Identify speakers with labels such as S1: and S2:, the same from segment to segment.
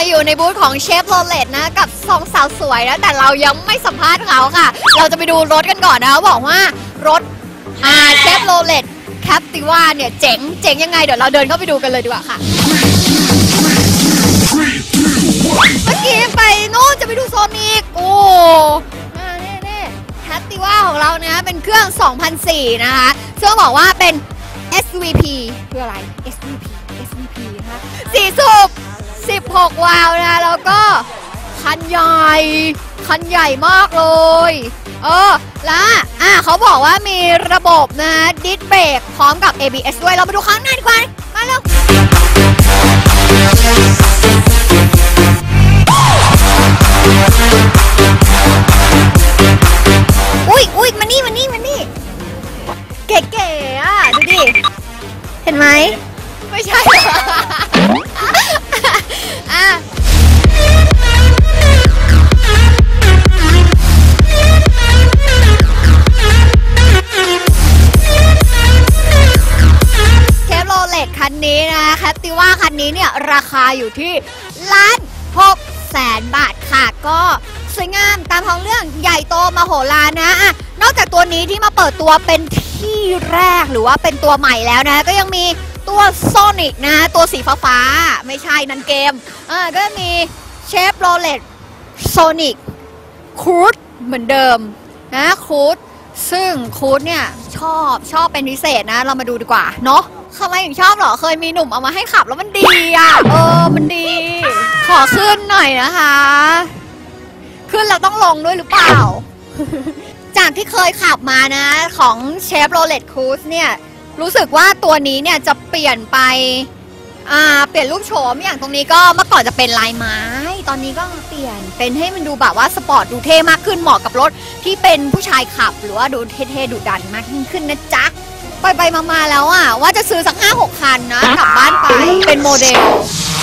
S1: มาอยู่ในบูธของเชฟโรเลตนะกับสองสาวสวยนะแต่เรายังไม่สัมภาษณ์เขาค่ะเราจะไปดูรถกันก่อนนะบอกว่ารถเชฟโรเลตแคปติว่าเนี่ยเจ๋งยังไงเดี๋ยวเราเดินเข้าไปดูกันเลยดีกว่าค่ะเมื่อกี้ไปนู่นจะไปดูโซนิกโอ้นี่แคปติว่าของเราเนี่ยเป็นเครื่อง 2004 นะคะซึ่งบอกว่าเป็น SVP คืออะไร SVP นะคะ4 สูบ16 วาล์วนะแล้วก็คันใหญ่มากเลยแล้วเขาบอกว่ามีระบบนะดิสเบรกพร้อมกับ ABS ด้วยเราไปดูข้างหน้าดีกว่ามาเร็วอุ้ยมานี่เก๋ๆอ่ะดูดิเห็นไหมไม่ใช่คันนี้นะแคปติว่าคันนี้เนี่ยราคาอยู่ที่1,600,000 บาทค่ะก็สวยงามตามท้องเรื่องใหญ่โตมโหฬารนะนอกจากตัวนี้ที่มาเปิดตัวเป็นที่แรกหรือว่าเป็นตัวใหม่แล้วนะก็ยังมีตัวโซนิกนะตัวสีฟ้าไม่ใช่นั่นเกมก็มีเชฟโรเลตโซนิกคูดเหมือนเดิมนะคูดซึ่งคูดเนี่ยชอบเป็นพิเศษนะเรามาดูดีกว่าเนาะทำไมถึงชอบหรอเคยมีหนุ่มเอามาให้ขับแล้วมันดีมันดีขอขึ้นหน่อยนะคะขึ้นเราต้องลงด้วยหรือเปล่า จากที่เคยขับมานะของเชฟโรเลตคูสเนี่ยรู้สึกว่าตัวนี้เนี่ยจะเปลี่ยนไปเปลี่ยนรูปโฉมอย่างตรงนี้ก็เมื่อก่อนจะเป็นลายไม้ตอนนี้ก็เปลี่ยนเป็นให้มันดูแบบว่าสปอร์ตดูเท่มากขึ้นเหมาะกับรถที่เป็นผู้ชายขับหรือว่าดูเท่ๆดุดันมากขึ้นนะจ๊ะไปมาแล้วว่าจะซื้อสัก 5-6 คันนะกลับบ้านไปเป็นโมเดล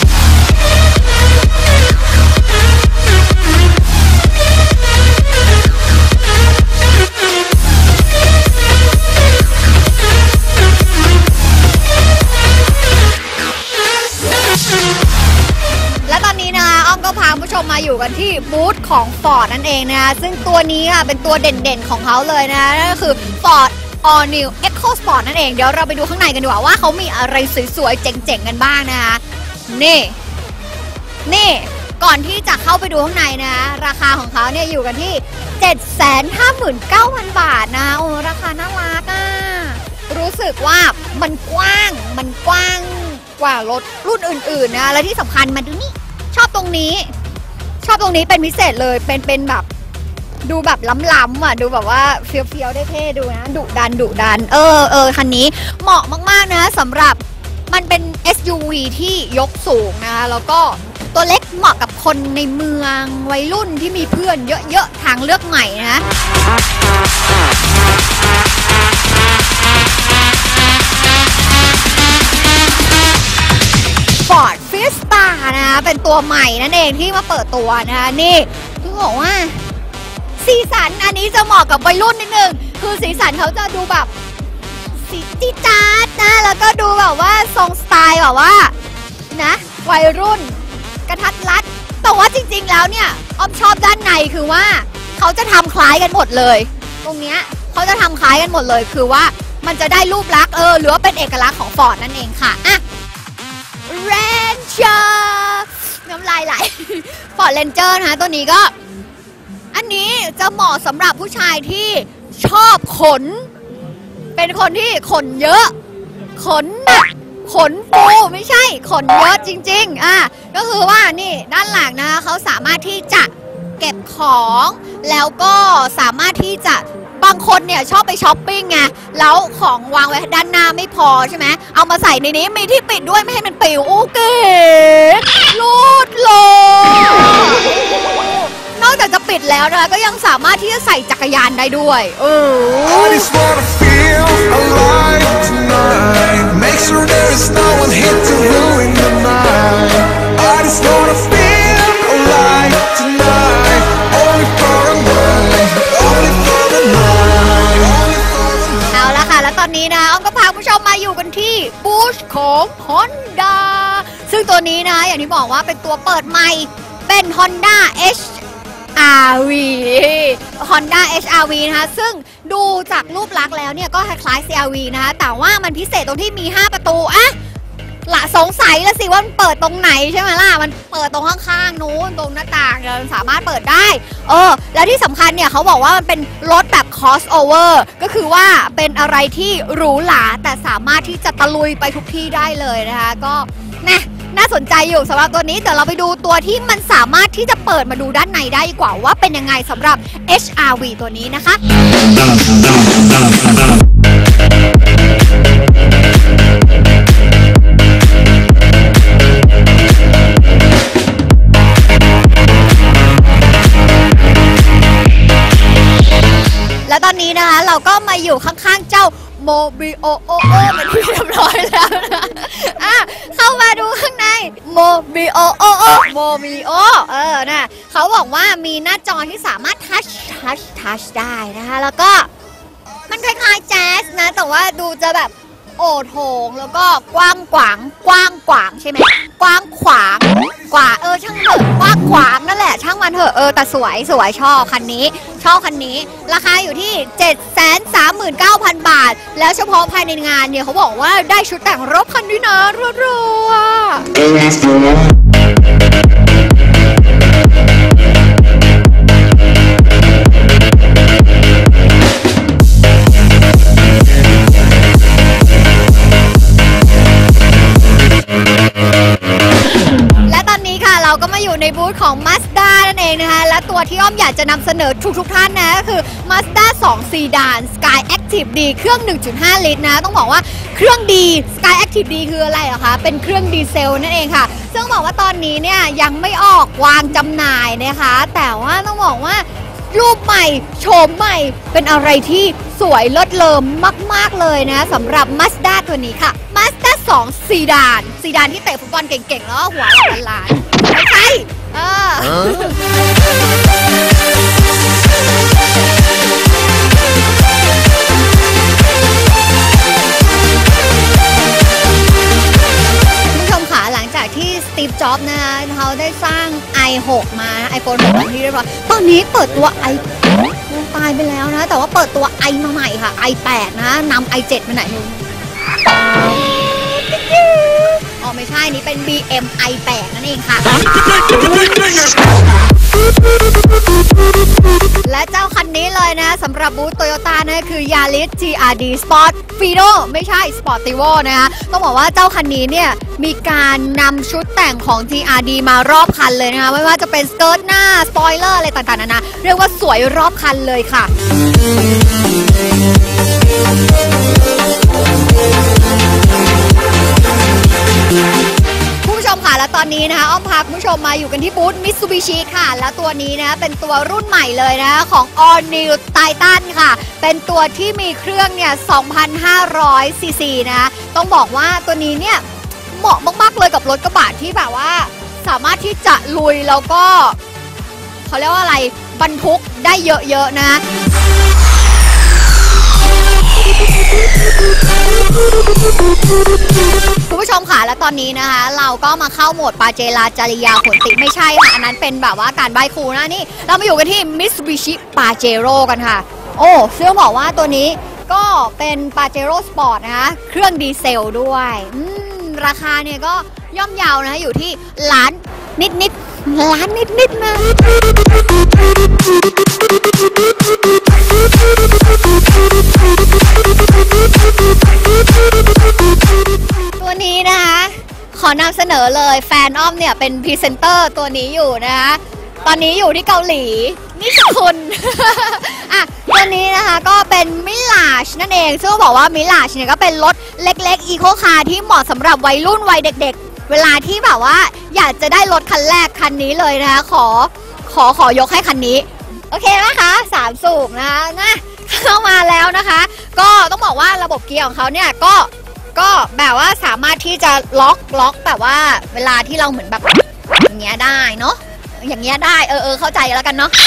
S1: และตอนนี้นะอ้อมก็พาผู้ชมมาอยู่กันที่บูธของ Ford นั่นเองนะซึ่งตัวนี้ค่ะเป็นตัวเด่นๆของเขาเลยนะนั่นก็คือ Ford All New EcoSport นั่นเองเดี๋ยวเราไปดูข้างในกันดีกว่าว่าเขามีอะไรสวยๆเจ๋งๆกันบ้างนะคะนี่ก่อนที่จะเข้าไปดูข้างในนะราคาของเขาเนี่ยอยู่กันที่ 759,000 บาทนะโอ้ราคาน่ารักรู้สึกว่ามันกว้างกว่ารถรุ่นอื่นๆนะและที่สำคัญมาดูนี่ชอบตรงนี้เป็นพิเศษเลยเป็นแบบดูแบบล้ำๆดูแบบว่าเฟี้ยวๆได้เท่ดูนะดุดันคันนี้เหมาะมากๆนะสำหรับมันเป็น SUV ที่ยกสูงนะแล้วก็ตัวเล็กเหมาะกับคนในเมืองวัยรุ่นที่มีเพื่อนเยอะๆทางเลือกใหม่นะFord Fiesta นะเป็นตัวใหม่นั่นเองที่มาเปิดตัวนะนี่คือบอกว่าสีสันอันนี้จะเหมาะกับวัยรุ่นนิดนึงคือสีสันเขาจะดูแบบสีจี๊ดจ๊าดนะแล้วก็ดูแบบว่าทรงสไตล์แบบว่านะวัยรุ่นกระทัดรัดแต่ว่าจริงๆแล้วเนี่ยอ้อมชอบด้านในคือว่าเขาจะทำคล้ายกันหมดเลยตรงเนี้ยเขาจะทำคล้ายกันหมดเลยคือว่ามันจะได้รูปลักษณ์หรือว่าเป็นเอกลักษณ์ของ Ford นั่นเองค่ะRanger น้ำลายไหล Ford Ranger นะคะตัวนี้ก็อันนี้จะเหมาะสำหรับผู้ชายที่ชอบขนเป็นคนที่ขนเยอะขนฟูไม่ใช่ขนเยอะจริงๆก็คือว่านี่ด้านหลังนะเขาสามารถที่จะเก็บของแล้วก็สามารถที่จะบางคนเนี่ยชอบไปช้อปปิ้งไงแล้วของวางไว้ด้านหน้าไม่พอใช่ไหมเอามาใส่ในนี้มีที่ปิดด้วยไม่ให้มันปิวโอเก๋ลูดโลนอกจากจะปิดแล้วนะก็ยังสามารถที่จะใส่จักรยานได้ด้วยตอนนี้นะอ้อมก็พาผู้ชมมาอยู่กันที่บูธของ Honda ซึ่งตัวนี้นะอย่างที่บอกว่าเป็นตัวเปิดใหม่เป็น Honda HR-V Honda HR-V นะคะซึ่งดูจากรูปลักษณ์แล้วเนี่ยก็คล้ายๆ CR-V นะคะแต่ว่ามันพิเศษตรงที่มี5ประตูอะละสงสัยแล้วสิว่ามันเปิดตรงไหนใช่ไหมล่ะมันเปิดตรงข้างๆนู้นตรงหน้าต่างสามารถเปิดได้แล้วที่สำคัญเนี่ยเขาบอกว่ามันเป็นรถแบบ crossover ก็คือว่าเป็นอะไรที่หรูหราแต่สามารถที่จะตะลุยไปทุกที่ได้เลยนะคะก็น่าสนใจอยู่สำหรับตัวนี้เดี๋ยวเราไปดูตัวที่มันสามารถที่จะเปิดมาดูด้านในได้ดีกว่าว่าเป็นยังไงสำหรับ HR-V ตัวนี้นะคะและตอนนี้นะคะเราก็มาอยู่ข้างๆเจ้าโมบิโอเป็นที่เรียบร้อยแล้วนะเข้ามาดูข้างในโมบิโอนะเขาบอกว่ามีหน้าจอที่สามารถทัชได้นะคะแล้วก็มันคล้ายๆแจ๊สนะแต่ว่าดูจะแบบโอโถงแล้วก็กว้างขวางใช่ไหมกว้างขวางกว่าช่างเถอะกว้างขวางนั่นแหละช่างมันเถอะแต่สวยชอบคันนี้ราคาอยู่ที่ 739,000 บาทแล้วเฉพาะภายในงานเนี่ยเขาบอกว่าได้ชุดแต่งรถคันนี้นะรัวเราก็มาอยู่ในบูธของ Mazda นั่นเองนะคะและตัวที่อ้อมอยากจะนำเสนอทุกท่านนะก็คือ Mazda 2 Sedan Sky Active D เครื่อง 1.5 ลิตรนะต้องบอกว่าเครื่องดี Sky Active D คืออะไรเหรอคะเป็นเครื่องดีเซลนั่นเองค่ะซึ่งบอกว่าตอนนี้เนี่ยยังไม่ออกวางจำหน่ายนะคะแต่ว่าต้องบอกว่ารูปใหม่โฉมใหม่เป็นอะไรที่สวยเลิศเลอมากๆเลยนะสำหรับ Mazda ตัวนี้ค่ะ Mazda 2 Sedan ที่เตะฟุตบอลเก่งๆแล้วหัวล้านไม่ใช่หลังจากที่สตีฟ จ็อบส์นะคะเขาได้สร้าง i6 มา iPhone 6ที่เรียบร้อยตอนนี้เปิดตัว i ตายไปแล้วนะแต่ว่าเปิดตัว i มาใหม่ค่ะ i8 นะนำ i7 มาไหนมึงไม่ใช่นี่เป็น BM i8 นั่นเองค่ะและเจ้าคันนี้เลยนะสำหรับบูธโตโยต้านะคือ Yaris TRD Sport Fido ไม่ใช่ Sportivo นะคะต้องบอกว่าเจ้าคันนี้เนี่ยมีการนำชุดแต่งของ TRD มารอบคันเลยนะคะไม่ว่าจะเป็นสเกิร์ตหน้าสปอยเลอร์อะไรต่างๆนานาเรียกว่าสวยรอบคันเลยค่ะผู้ชมค่ะและตอนนี้นะคะอ้อมพาคุณผู้ชมมาอยู่กันที่บูธ Mitsubishi ค่ะและตัวนี้นะเป็นตัวรุ่นใหม่เลยนะของ All New Titan ค่ะเป็นตัวที่มีเครื่องเนี่ย 2,500 ซีซีนะต้องบอกว่าตัวนี้เนี่ยเหมาะมากๆเลยกับรถกระบะที่แบบว่าสามารถที่จะลุยแล้วก็เขาเรียกว่าอะไรบรรทุกได้เยอะๆนะคุณผู้ชมค่ะและตอนนี้นะคะเราก็มาเข้าโหมดปาเจราจาริยาขนติไม่ใช่ค่ะอันนั้นเป็นแบบว่าการใบคูนะนี่เรามาอยู่กันที่ Mitsubishi Pajero กันค่ะซึ่งบอกว่าตัวนี้ก็เป็น Pajero Sport นะคะเครื่องดีเซลด้วยราคาเนี่ยก็ย่อมเยาวนะอยู่ที่ล้านนิดนะตัวนี้นะคะขอนำเสนอเลยแฟนอ้อมเนี่ยเป็นพรีเซนเตอร์ตัวนี้อยู่นะคะตอนนี้อยู่ที่เกาหลีนี่คือคุณ ตัวนี้นะคะก็เป็นมิลาชนั่นเองซึ่งบอกว่ามิลาชเนี่ยก็เป็นรถเล็กๆอีโคคาร์ที่เหมาะสำหรับวัยรุ่นวัยเด็กๆเวลาที่แบบว่าอยากจะได้รถคันแรกคันนี้เลยนะคะขอยกให้คันนี้โอเคนะคะ3 สูบนะคะเข้ามาแล้วนะคะก็ต้องบอกว่าระบบเกียร์ของเขาเนี่ยก็แบบว่าสามารถที่จะล็อกแบบว่าเวลาที่เราเหมือนแบบอย่างเงี้ยได้เนาะอย่างเงี้ยได้เข้าใจแล้วกันเนาะ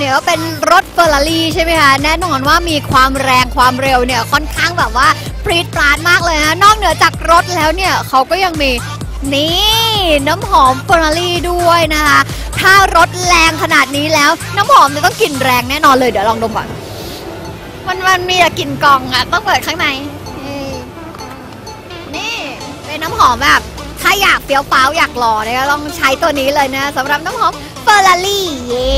S1: เนี่ยก็เป็นรถเฟอร์รารี่ใช่ไหมคะแน่นอนว่ามีความแรงความเร็วเนี่ยค่อนข้างแบบว่าปรี๊ดปราดมากเลยนะนอกเหนือจากรถแล้วเนี่ยเขาก็ยังมีนี่น้ำหอมเฟอร์รารี่ด้วยนะคะถ้ารถแรงขนาดนี้แล้วน้ำหอมเนี่ยต้องกลิ่นแรงแน่นอนเลยเดี๋ยวลองดมก่อนมันมีแต่กลิ่นกล่องอะต้องเปิดข้างในนี่เป็นน้ำหอมแบบถ้าอยากเฟี้ยวฟ้าวอยากหล่อเนี่ยลองใช้ตัวนี้เลยนะสำหรับน้ำหอมเฟอร์รารี่เย่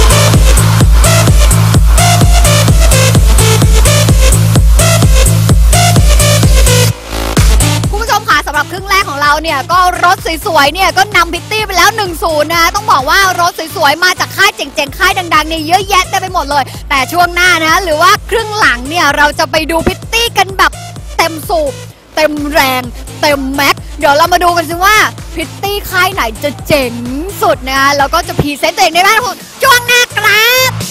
S1: คุณผู้ชมค่ะสำหรับครึ่งแรกของเราเนี่ยก็รถสวยๆเนี่ยก็นำพิตตี้ไปแล้ว 1-0 นะต้องบอกว่ารถสวยๆมาจากค่ายเจ๋งๆค่ายดังๆเนี่ยเยอะแยะเต็มไปหมดเลยแต่ช่วงหน้านะหรือว่าครึ่งหลังเนี่ยเราจะไปดูพิตตี้กันแบบเต็มสูบเต็มแรงเต็มแม็กเดี๋ยวเรามาดูกันสิว่าพิตตี้ค่ายไหนจะเจ๋งสุดนะคะแล้วก็จะพรีเซนต์ตัวเองได้บ้างช่วงหน้าครับ